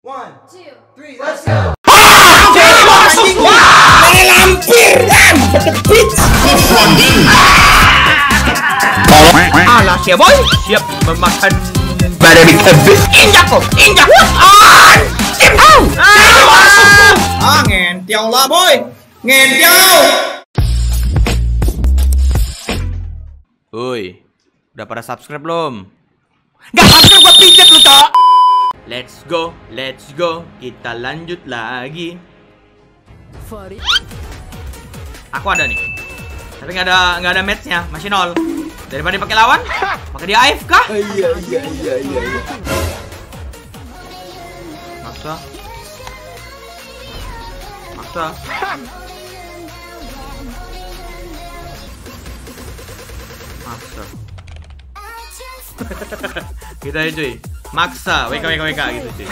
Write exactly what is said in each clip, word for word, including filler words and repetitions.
One, two, three, let's go. Lampir kan, alah siap boy, siap memakan badan tebet. Injak kok, injak. Ah, ah ngentiau lah boy, ngentiau. Woi, udah pada subscribe belum? Gak subscribe gua pijet lu cok. Let's go, let's go, kita lanjut lagi. Aku ada nih, tapi nggak ada nggak ada matchnya, masih nol. Daripada pakai lawan, maka dia A F K. Iya iya iya iya. Maksa, maksa. Maksa. Kita aja cuy, maksa, W K W K W K gitu cuy.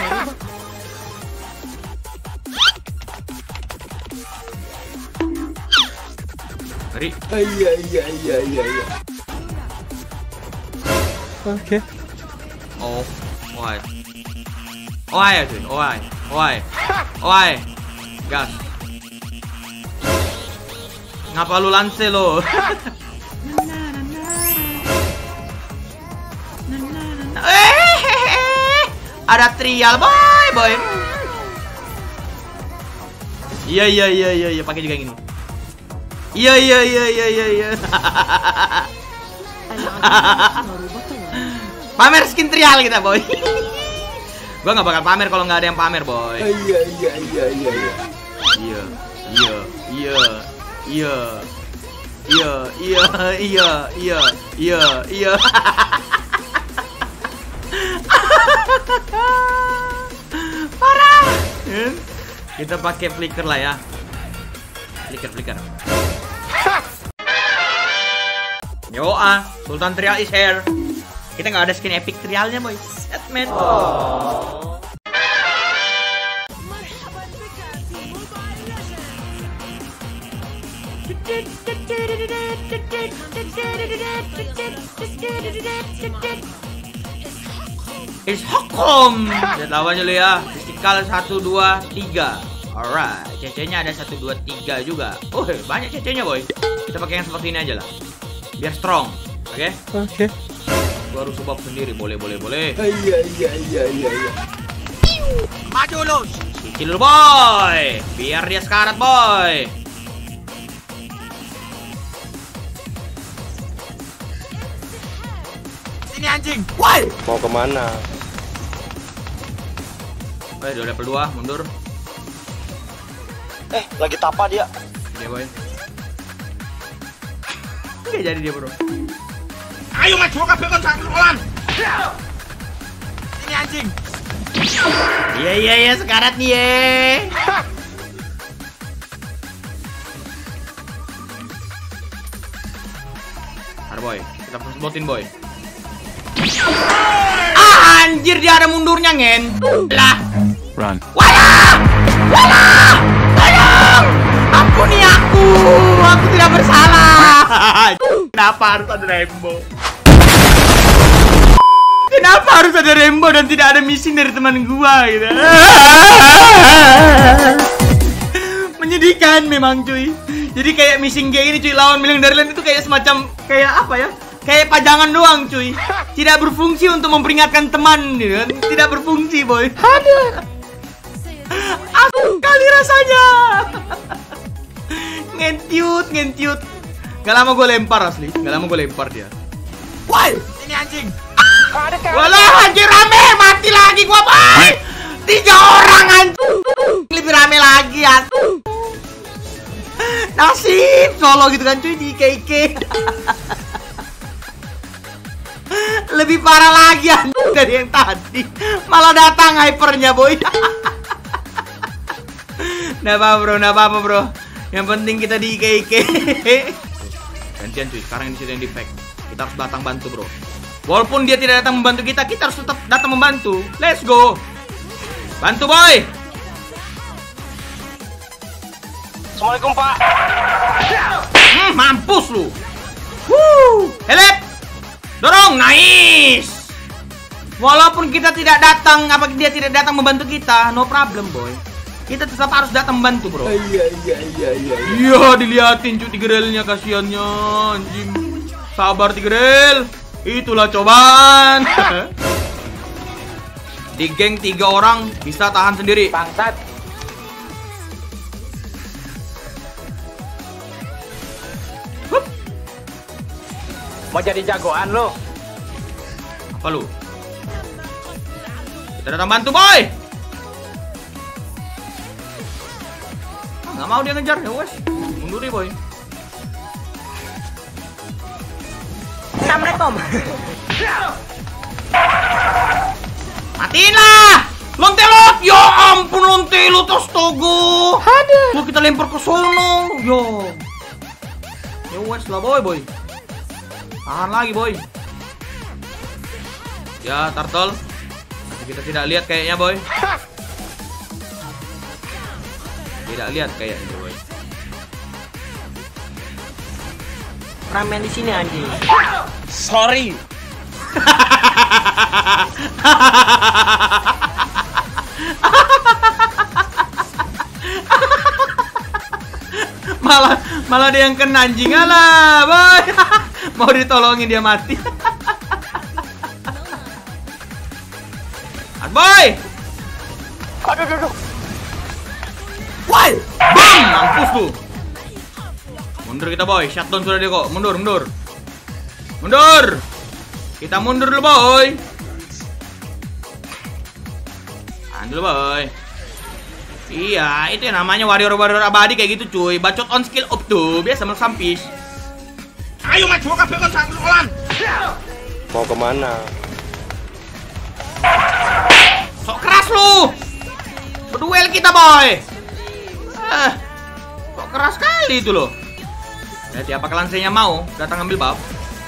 Ngeri. Iya iya iya iya iya. Oke. Oh, why? Why cuy? Why? Why? Why? Gas. Ngapa lu lance lo? Ada trial boy boy. Iya iya iya iya iya pakai juga yang ini. Iya iya iya iya iya iya. Pamer skin trial kita boy. Gua nggak bakal pamer kalau nggak ada yang pamer boy. Iya iya iya iya iya. Iya iya iya iya iya iya iya iya iya iya. Parah. Kita pakai flicker lah ya. Flicker flicker. Yo ah, Sultan Trial is here. Kita nggak ada skin epic trialnya boy. Set man. Oh. It's Hokom. Lihat lawannya lu ya. Fisikal satu dua tiga. Alright, C C-nya ada satu dua tiga juga. Oh, banyak C C-nya boy. Kita pakai yang seperti ini aja lah. Biar strong. Oke? Okay? Oke. Okay. Gua harus sebab sendiri. Boleh, boleh, boleh. Iya iya iya iya iya. Maju lu. Kecil lu boy. Biar dia sekarat boy. Sini anjing. Woi. Mau kemana? Woi, udah level dua, mundur. Eh, lagi tapa dia. Dia boy. Nggak jadi dia bro. Ayo maju kabeh kon sak rolan. Sini anjing. Iya iya iya sekarat nih ye. Har boy, kita push botin boy. Ah, anjir dia ada mundurnya ngen. Lah. Run. Walah! Walah! Tolong! Ampuni aku! Aku tidak bersalah. Kenapa harus ada Rembo? Kenapa harus ada Rembo dan tidak ada missing dari teman gua gitu? Menyedihkan memang cuy. Jadi kayak missing kayak ini cuy, lawan Million Darland itu kayak semacam kayak apa ya? Kayak pajangan doang cuy. Tidak berfungsi untuk memperingatkan teman gitu kan. Tidak berfungsi boy. Aduh. Asal kali rasanya. Ngentiut, ngentiut. Gak lama gue lempar asli. Gak lama gue lempar dia. Woi, ini anjing. Walah, anjir rame, mati lagi gua boy. Tiga orang anjing. Lebih rame lagi ya. Nasib solo gitu kan cuy di K K. Lebih parah lagi anjing dari yang tadi. Malah datang hypernya boy. Nggak apa bro, nggak apa-apa bro. Yang penting kita di K K. Gantian cuy, sekarang ini yang di pack. Kita harus datang bantu bro. Walaupun dia tidak datang membantu kita, kita harus tetap datang membantu. Let's go. Bantu boy. Assalamualaikum pak. Hmm, mampus lu. Wuh, help. Dorong, nice. Walaupun kita tidak datang, apa dia tidak datang membantu kita, no problem boy. Kita tetap harus datang membantu bro. Iya iya iya iya. Iya diliatin cuy Tigrelnya, kasihannya anjing. Sabar Tigrel, itulah cobaan. Di geng tiga orang bisa tahan sendiri. Bangsat. Hup. Mau jadi jagoan lo? Apa lu? Kita datang bantu boy. Ah, nggak mau dia ngejar ya wes. Mundur boy. Assalamualaikum. Matiin lah. Lontelot. Ya ampun Lontelot astaga. Ada. Lu kita lempar ke sono. Yo. Ya wes lah boy boy. Tahan lagi boy. Ya turtle. Kita tidak lihat kayaknya boy. Tidak lihat kayaknya boy. Ramen di sini anjing. Sorry. malah malah dia yang kena anjing lah boy. Mau ditolongin dia mati. Boy. Aduh aduh aduh. Woi, bam, mampus tuh. Mundur kita boy, shutdown sudah dia kok. Mundur, mundur. Mundur. Kita mundur dulu boy. Tahan dulu boy. Iya, itu yang namanya warrior-warrior abadi kayak gitu cuy. Bacot on skill up tuh, biasa sampis. Ayo maju ke belakang sangkulan. Mau kemana? Sok keras lu. Berduel kita boy. Eh, kok keras sekali itu loh. Ya siapa kelansenya mau datang ambil buff.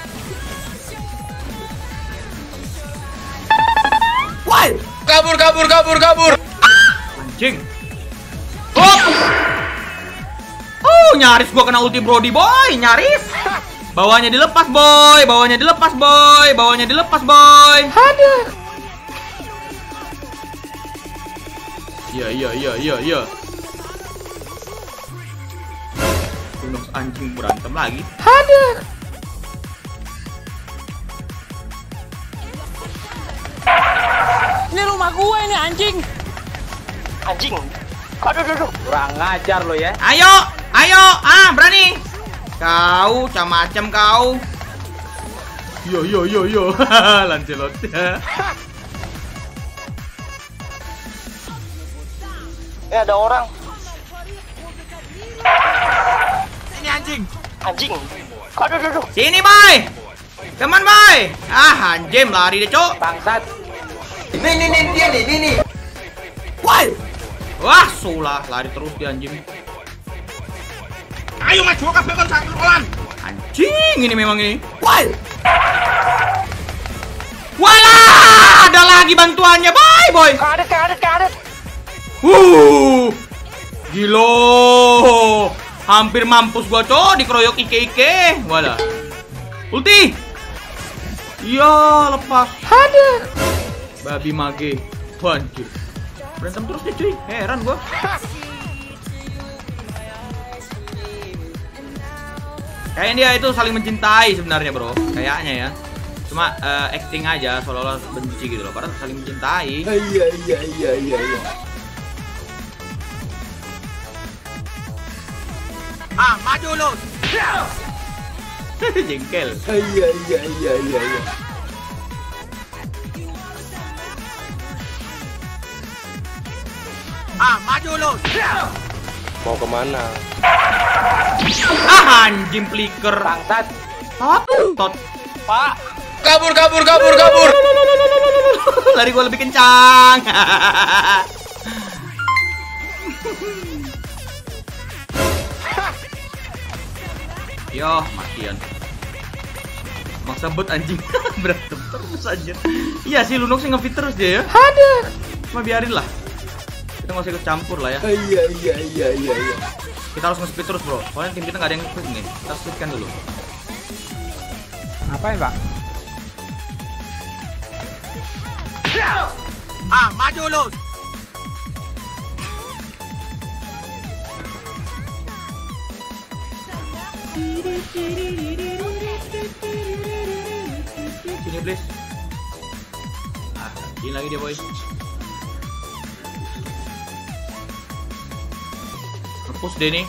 Woi, Kabur kabur kabur kabur. anjing. Oh. Oh, nyaris gua kena ulti Brody boy, nyaris. Bawahnya dilepas boy, bawahnya dilepas boy, bawahnya dilepas boy. Aduh. Iya iya iya iya iya. Gunung anjing berantem lagi. Aduh. Ini rumah gue ini anjing. Anjing. Aduh aduh aduh. Kurang ngajar lo ya. Ayo, ayo, ah berani. Kau macam kau. Yo yo yo yo. Lancelot. Eh ada orang. Ini anjing. Anjing. Aduh aduh aduh. Sini boy. Teman boy. Ah anjing lari deh cok. Bangsat. Nih nih nih dia nih nih nih. Woi. Wah sulah lari terus dia anjing. Ayo maju ke belakang sangkulan. Anjing ini memang ini. Woi. Walah, ada lagi bantuannya boy boy. Kadet kadet kadet. Uh. Gilo. Hampir mampus gua cok dikeroyok Ike-Ike. Walah. Ulti. Ya lepas. Ada. Babi mage. Anjir. Berantem terus deh cuy. Heran gua. Kayaknya dia itu saling mencintai sebenarnya bro. Kayaknya ya. Cuma uh, acting aja seolah-olah benci gitu loh. Padahal saling mencintai. Iya iya iya iya iya. Ah, maju lu. Jengkel. Iya iya iya iya iya. Ah, maju lu. Mau kemana? Ah anjing flicker. Bangsat. Tot. Tot. Pak. Kabur kabur kabur kabur. Lari gua lebih kencang. Yo, matian. Maksa bet anjing. Berantem terus anjir. Iya sih Lunox sih nge-fit terus dia ya. Ada. Cuma biarin lah. Kita nggak usah ikut campur lah ya. Iya iya iya iya iya. Kita harus nge-speed terus bro. Soalnya tim kita nggak ada yang nge-speed nih. Kita speedkan dulu. Ngapain pak? Ah, maju lu. Sini please. Ah, sini lagi dia boy. Hapus deh nih.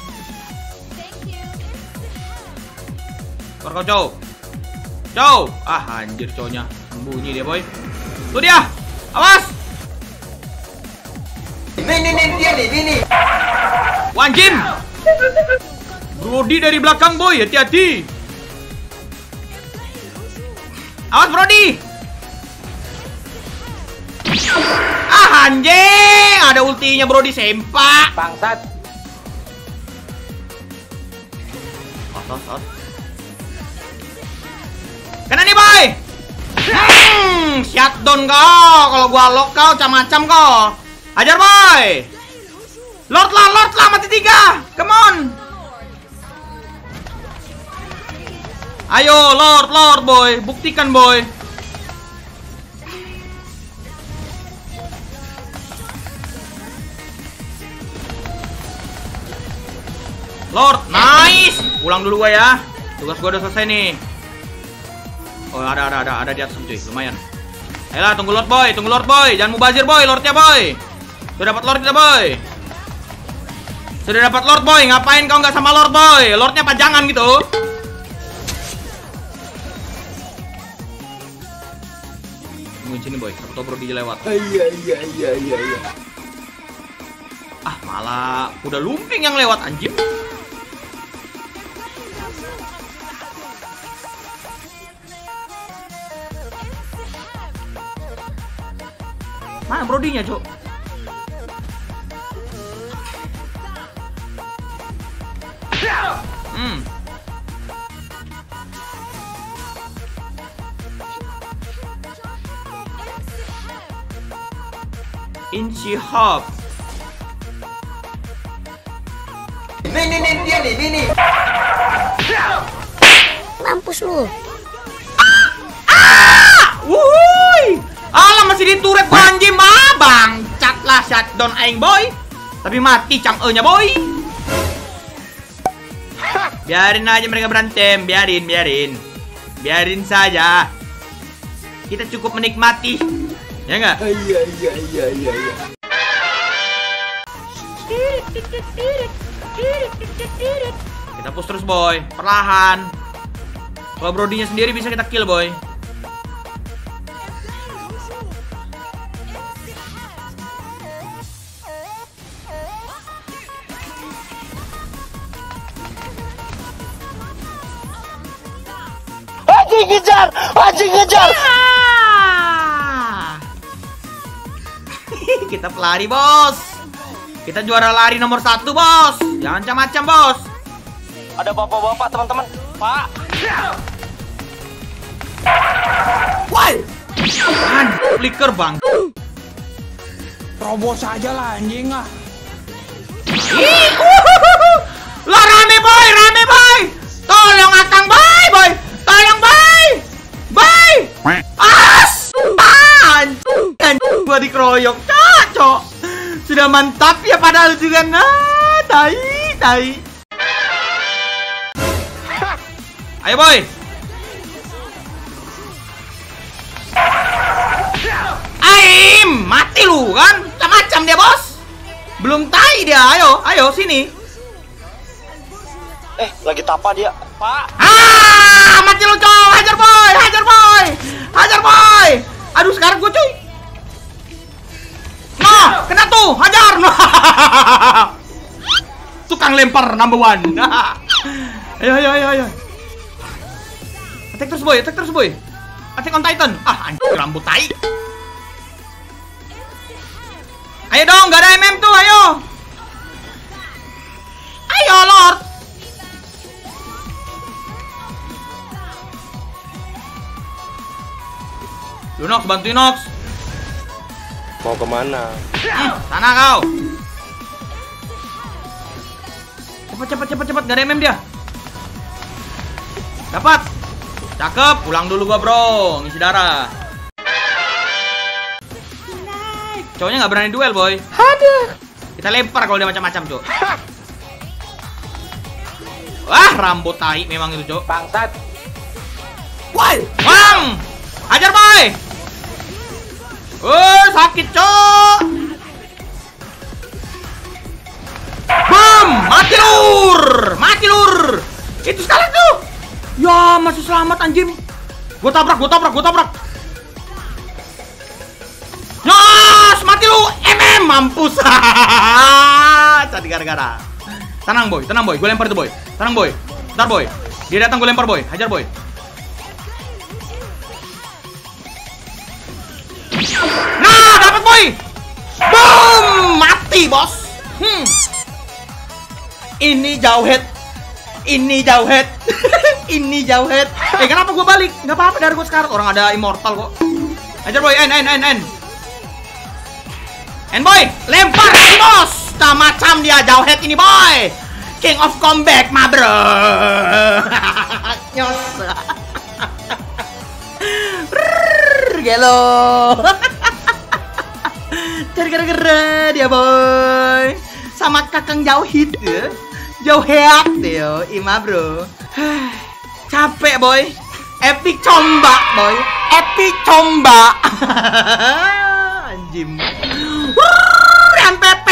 Keluar kau cow. Cow. Ah anjir cownya. Sembunyi dia boy. Tuh dia. Awas. Ini ini dia nih, ini. Wanjim. Brody dari belakang boy, hati-hati. Awas Brody. Ah anjing, ada ultinya Brody sempak. Bangsat. Os os os. Kena nih boy. Hmm, shutdown kau. Kalau gua lock kau macam-macam kau. Ajar boy. Lord lah, Lord lah, mati tiga. Come on. Ayo, Lord, Lord boy, buktikan boy. Lord, nice. Pulang dulu gua ya. Tugas gua udah selesai nih. Oh, ada ada ada ada di atas cuy, lumayan. Ayolah, tunggu Lord boy, tunggu Lord boy. Jangan mubazir boy, Lordnya boy. Sudah dapat Lord kita boy. Sudah dapat Lord boy, ngapain kau nggak sama Lord boy? Lordnya pajangan gitu. Tungguin sini boy, satu Brody lewat. Iya iya iya iya iya. Ah, malah udah lumping yang lewat anjing. Mana Brodinya, Cok? Hmm. Inci hop. Ini ini ini dia nih, ini. Mampus lu. Ah! Wuhui! Alah masih di turret gua anjing, ah bangcat lah shutdown aing boy. Tapi mati Chang'e-nya boy. Biarin aja mereka berantem, biarin, biarin. Biarin saja. Kita cukup menikmati. Ya enggak? Iya iya iya iya iya. Kita push terus boy, perlahan. Kalau Brodinya sendiri bisa kita kill boy. Anjing kejar, anjing kejar. Kita pelari bos. Kita juara lari nomor satu bos. Jangan macam-macam bos. Ada bapak-bapak teman-teman. Pak. Woi. Kan flicker bang. Terobos aja lah anjing ah. Ih, uhuhuhu. Lah rame boy, rame boy. Tolong akang boy, boy. Tolong boy. Boy. As. Anjing. Gua dikeroyok, cocok. Sudah mantap ya padahal juga nah, tai, tai. Ayo boy. Aim, mati lu kan? Macam-macam dia bos. Belum tai dia, ayo, ayo sini. Eh, lagi tapa dia. Pak. Ah, mati lu coy, hajar boy, hajar boy, hajar boy. Aduh sekarang gue cuy. Nah, kena tuh, hajar. Tukang lempar number one. Ayo, ayo, ayo, ayo. Attack terus boy, attack terus boy. Attack on Titan. Ah, anjir rambut tai. Ayo dong, gak ada M M tuh, ayo. Ayo Lord. Lunox, bantuin Nox. Mau kemana? Hmm, sana kau. Cepat, cepat, cepat, cepat. Gak ada M M dia. Dapat. Cakep. Pulang dulu gua bro. Ngisi darah. Cowoknya nggak berani duel, boy. Aduh. Kita lempar kalau dia macam-macam, Cok. Wah, rambut tai memang itu, Cok. Bangsat. Woi, Bang. Hajar, boy. Oh, sakit, Cok. Bum, mati lur. Mati lur. Itu sekali tuh. Ya, masih selamat anjing. Gua tabrak, gua tabrak, gua tabrak. Nos, mati lu, M M, mampus. Tadi gara-gara. Tenang boy, tenang boy, gue lempar itu boy. Tenang boy, ntar boy. Dia datang gue lempar boy, hajar boy. Nah, dapat boy. Boom, mati bos. Hmm. Ini jauh head. Ini jauh head. Ini jauh head. Eh, kenapa gue balik? Gak apa-apa dari gue sekarang. Orang ada immortal kok. Hajar boy, N, N, N, N. And boy, lempar bos. Nah, macam dia jauh head ini boy. King of comeback, ma bro. Nyos. Gelo. Cari gara-gara dia boy. Sama kakang jauh hit ya. Jauh head dia, ima bro. Capek boy. Epic combak boy. Epic combak. Anjim. Wuh, M P P.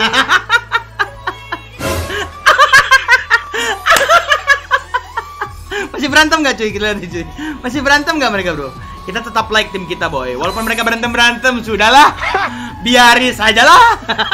Masih berantem gak cuy? Kita lihat cuy. Masih berantem gak mereka bro? Kita tetap like tim kita boy. Walaupun mereka berantem-berantem, sudahlah. Biarin sajalah.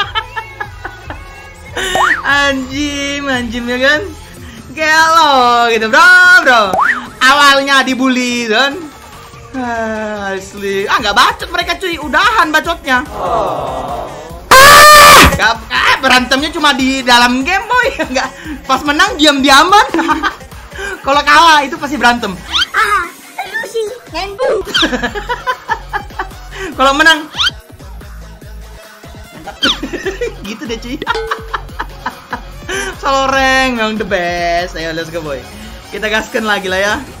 Anjim, anjim ya kan? Gelo gitu bro, bro. Awalnya dibully kan? Ah, asli. Ah, nggak bacot mereka cuy. Udahan bacotnya. Oh. Ah! Gak, ah, berantemnya cuma di dalam game boy. Nggak. Pas menang diam-diaman. Kalau kalah itu pasti berantem. Ah, lu sih nembung. Kalau menang gitu deh cuy. Solo rank yang the best. Ayo let's go boy. Kita gaskan lagi lah ya.